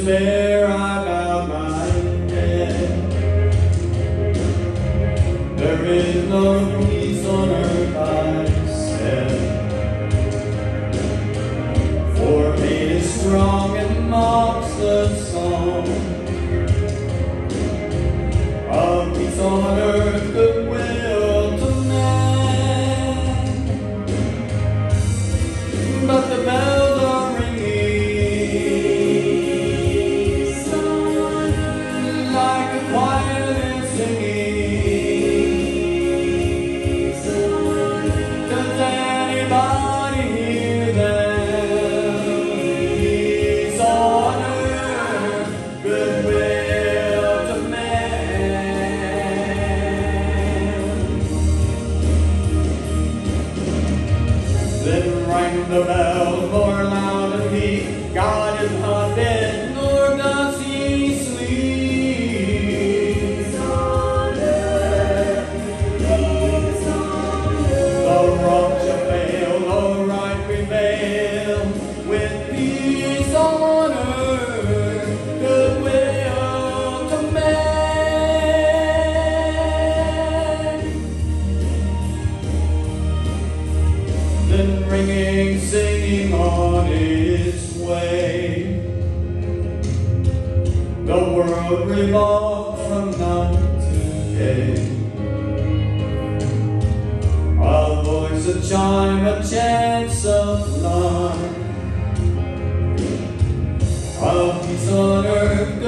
despair I bowed my head. There is no peace on earth, I said, for pain is strong and mocks the song of peace on earth, goodwill to man. But the bells are ringing like a choir they're singing. Does anybody hear them? Peace on earth, goodwill to man. Then rang the bells more loud and deep. God is not dead, nor does he sleep. The wrong shall fail, the right prevail, with peace on earth, goodwill to man. Then ringing, singing on its way, the world revolved from night to day. A voice, a chime, a chant sublime, of peace on earth,